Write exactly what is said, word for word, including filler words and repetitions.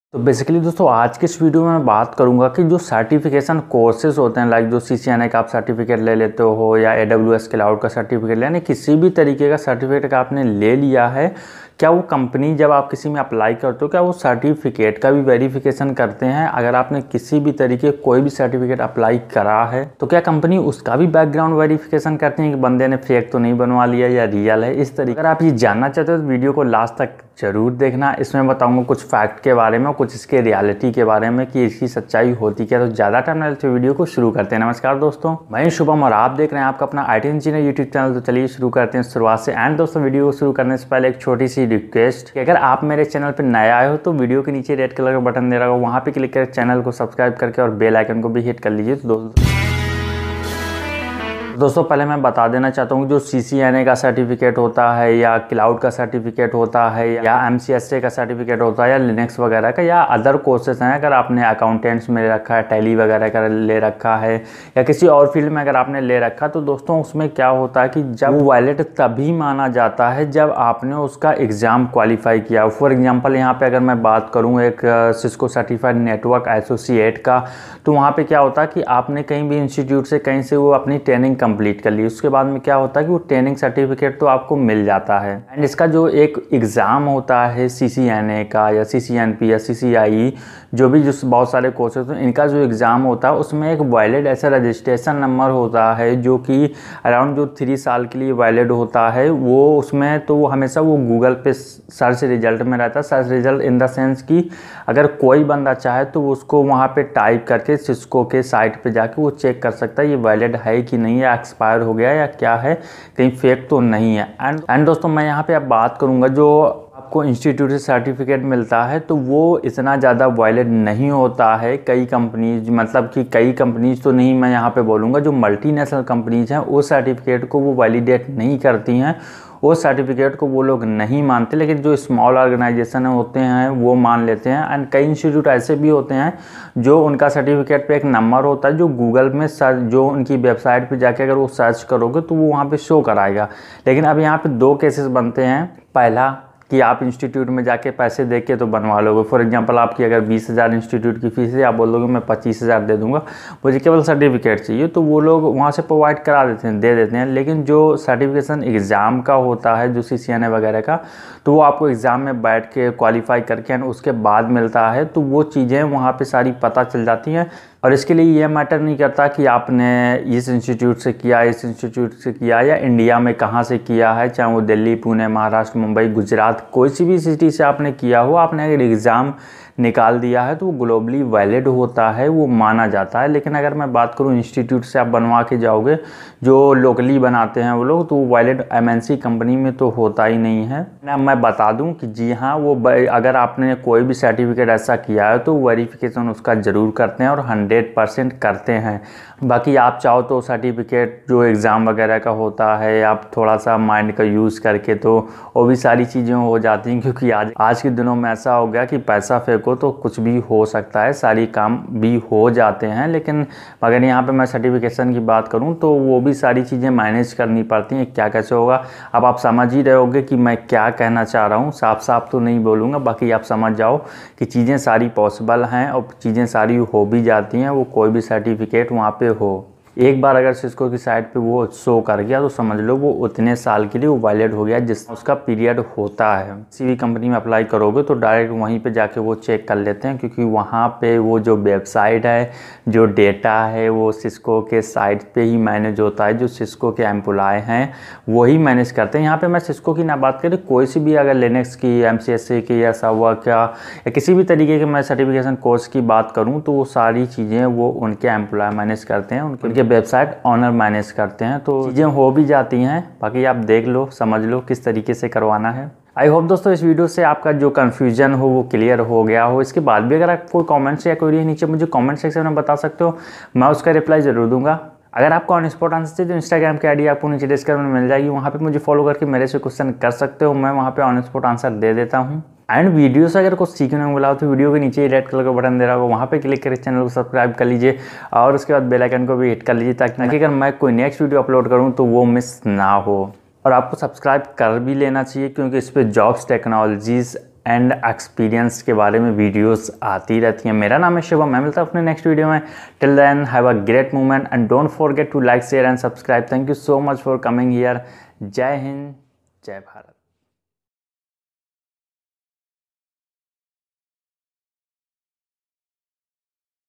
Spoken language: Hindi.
तो बेसिकली दोस्तों आज के इस वीडियो में मैं बात करूंगा कि जो सर्टिफिकेशन कोर्सेज होते हैं, लाइक जो सी सी एन ए का आप सर्टिफिकेट ले लेते हो या ए डब्ल्यू एस क्लाउड का सर्टिफिकेट, यानी किसी भी तरीके का सर्टिफिकेट का आपने ले लिया है, क्या वो कंपनी जब आप किसी में अप्लाई करते हो क्या वो सर्टिफिकेट का भी वेरिफिकेशन करते हैं? अगर आपने किसी भी तरीके कोई भी सर्टिफिकेट अप्लाई करा है तो क्या कंपनी उसका भी बैकग्राउंड वेरिफिकेशन करती है कि बंदे ने फेक तो नहीं बनवा लिया या रियल है? इस तरीके अगर आप ये जानना चाहते हो तो वीडियो को लास्ट तक जरूर देखना। इसमें बताऊंगा कुछ फैक्ट के बारे में, कुछ इसके रियलिटी के बारे में कि इसकी सच्चाई होती क्या। तो ज़्यादा टाइम ना लेते वीडियो को शुरू करते हैं। नमस्कार दोस्तों, मैं शुभम और आप देख रहे हैं आपका अपना I T engineer YouTube channel. तो चलिए शुरू करते हैं शुरुआत से। एंड दोस्तों, वीडियो को शुरू करने से पहले एक छोटी सी रिक्वेस्ट कि अगर आप मेरे चैनल पर नए आए हो तो वीडियो के नीचे रेड कलर का बटन दे रहा होगा, वहाँ पे क्लिक कर चैनल को सब्सक्राइब करके और बेल आइकन को भी हिट कर लीजिए। तो दोस्तों दोस्तों पहले मैं बता देना चाहता हूँ जो सी सी एन ए का सर्टिफिकेट होता है या क्लाउड का सर्टिफिकेट होता है या एम सी एस ए का सर्टिफिकेट होता है या लिनक्स वगैरह का या अदर कोर्सेज हैं, अगर आपने अकाउंटेंट्स में ले रखा है, टैली वगैरह का ले रखा है या किसी और फील्ड में अगर आपने ले रखा, तो दोस्तों उसमें क्या होता है कि जब वो वैलिड तभी माना जाता है जब आपने उसका एग्ज़ाम क्वालिफाई किया। फॉर एग्जाम्पल यहाँ पर अगर मैं बात करूँ एक सिस्को सर्टिफाइड नेटवर्क एसोसिएट का, तो वहाँ पर क्या होता है कि आपने कहीं भी इंस्टीट्यूट से कहीं से वो अपनी ट्रेनिंग कंप्लीट कर ली, उसके बाद में क्या होता है कि वो ट्रेनिंग सर्टिफिकेट तो आपको मिल जाता है। एंड इसका जो एक एग्ज़ाम होता है सी सी एन ए का या सी सी एन पी या सी सी आई, जो भी जो बहुत सारे कोर्सेज हैं, इनका जो एग्ज़ाम होता है उसमें एक वैलिड ऐसा रजिस्ट्रेशन नंबर होता है जो कि अराउंड जो थ्री साल के लिए वैलिड होता है। वो उसमें तो वो हमेशा वो गूगल पे सर्च रिजल्ट में रहता है। Search result in the sense कि अगर कोई बंदा चाहे तो उसको वहाँ पे टाइप करके सिस्को के साइट पे जाके वो चेक कर सकता है ये वैलिड है कि नहीं, या एक्सपायर हो गया या क्या है, कहीं फेक तो नहीं है। एंड एंड दोस्तों मैं यहाँ पे अब बात करूँगा जो आपको इंस्टीट्यूट से सर्टिफिकेट मिलता है तो वो इतना ज़्यादा वैलिड नहीं होता है। कई कंपनीज, मतलब कि कई कंपनीज तो नहीं, मैं यहाँ पे बोलूँगा जो मल्टीनेशनल कंपनीज हैं वो सर्टिफिकेट को वो वैलिडेट नहीं करती हैं, वो सर्टिफिकेट को वो लोग नहीं मानते। लेकिन जो स्मॉल ऑर्गेनाइजेशन होते हैं वो मान लेते हैं। एंड कई इंस्टीट्यूट ऐसे भी होते हैं जो उनका सर्टिफिकेट पे एक नंबर होता है जो गूगल में सर्च, जो उनकी वेबसाइट पे जाके अगर वो सर्च करोगे तो वो वहाँ पे शो कराएगा। लेकिन अब यहाँ पे दो केसेस बनते हैं। पहला कि आप इंस्टीट्यूट में जाके पैसे दे के तो बनवा लोगे। फॉर एग्जांपल आपकी अगर बीस हज़ार इंस्टीट्यूट की फीस है, आप बोल दोगे मैं पच्चीस हज़ार दे दूंगा, मुझे केवल सर्टिफिकेट चाहिए, तो वो लोग वहाँ से प्रोवाइड करा देते हैं, दे देते हैं। लेकिन जो सर्टिफिकेशन एग्ज़ाम का होता है जो सी सी एन ए वगैरह का, तो वो आपको एग्ज़ाम में बैठ के क्वालिफाई करके उसके बाद मिलता है। तो वो चीज़ें वहाँ पर सारी पता चल जाती हैं। और इसके लिए ये मैटर नहीं करता कि आपने इस इंस्टीट्यूट से किया, इस इंस्टीट्यूट से किया या इंडिया में कहाँ से किया है, चाहे वो दिल्ली, पुणे, महाराष्ट्र, मुंबई, गुजरात, कोई सी भी सिटी से आपने किया हो, आपने अगर एग्ज़ाम निकाल दिया है तो वो ग्लोबली वैलिड होता है, वो माना जाता है। लेकिन अगर मैं बात करूँ इंस्टीट्यूट से आप बनवा के जाओगे, जो लोकली बनाते हैं वो लोग, तो वो valid M N C company में तो होता ही नहीं है। ना मैं बता दूं कि जी हाँ, वो अगर आपने कोई भी सर्टिफिकेट ऐसा किया है तो वेरिफिकेशन उसका ज़रूर करते हैं और हंड्रेड परसेंट करते हैं। बाकी आप चाहो तो सर्टिफिकेट जो एग्ज़ाम वगैरह का होता है, आप थोड़ा सा माइंड का यूज़ करके तो वो भी सारी चीज़ें हो जाती हैं, क्योंकि आज आज के दिनों में ऐसा हो गया कि पैसा फेंको तो कुछ भी हो सकता है, सारी काम भी हो जाते हैं। लेकिन अगर यहाँ पे मैं सर्टिफिकेशन की बात करूँ तो वो भी सारी चीज़ें मैनेज करनी पड़ती हैं, क्या कैसे होगा। अब आप समझ ही रहे होगे कि मैं क्या कहना चाह रहा हूँ, साफ साफ तो नहीं बोलूँगा, बाकी आप समझ जाओ कि चीज़ें सारी पॉसिबल हैं और चीज़ें सारी हो भी जाती हैं, वो कोई भी सर्टिफिकेट वहाँ पे हो। एक बार अगर सिस्को की साइट पे वो शो कर गया तो समझ लो वो उतने साल के लिए वो वैलिड हो गया जिस उसका पीरियड होता है। किसी भी कंपनी में अप्लाई करोगे तो डायरेक्ट वहीं पे जाके वो चेक कर लेते हैं, क्योंकि वहाँ पे वो जो वेबसाइट है, जो डेटा है, वो सिस्को के साइट पे ही मैनेज होता है। जो सिस्को के एम्प्लॉय हैं वही मैनेज करते हैं। यहाँ पर मैं सिस्को की ना बात करें, कोई सी भी अगर लिनक्स की, एम सी एस ए की या सर्वर का या किसी भी तरीके के मैं सर्टिफिकेशन कोर्स की बात करूँ तो वो सारी चीज़ें वो उनके एम्प्लॉय मैनेज करते हैं, उनके वेबसाइट ऑनर मैनेज करते हैं। तो चीज़ें हो भी जाती हैं, बाकी आप देख लो, समझ लो किस तरीके से करवाना है। आई होप दोस्तों इस वीडियो से आपका जो कन्फ्यूजन हो वो क्लियर हो गया हो। इसके बाद भी अगर आप कोई कमेंट्स या क्वेरी नीचे मुझे कमेंट सेक्शन में बता सकते हो, मैं उसका रिप्लाई ज़रूर दूंगा। अगर आपको ऑन स्पॉट आंसर चाहिए तो इंस्टाग्राम की आईडी आपको नीचे डिस्क्रिप्शन में मिल जाएगी, वहाँ पे मुझे फॉलो करके मेरे से क्वेश्चन कर सकते हो, मैं वहाँ पे ऑन स्पॉट आंसर दे देता हूँ। एंड वीडियो से अगर कुछ सीखने को मिला हो तो वीडियो के नीचे रेड कलर का बटन दे रहा होगा, वहाँ पे क्लिक करके चैनल को सब्सक्राइब कर लीजिए और उसके बाद बेल आइकन को भी हिट कर लीजिए, ताकि अगर मैं कोई नेक्स्ट वीडियो अपलोड करूँ तो वो मिस ना हो। और आपको सब्सक्राइब कर भी लेना चाहिए, क्योंकि इस पर जॉब्स, टेक्नोलॉजीज़ एंड एक्सपीरियंस के बारे में वीडियोस आती रहती हैं। मेरा नाम है शिवम, मैं मिलता हूँ अपने नेक्स्ट वीडियो में। Till then have a great moment and don't forget to like share and subscribe. Thank you so much for coming here. जय हिंद, जय भारत।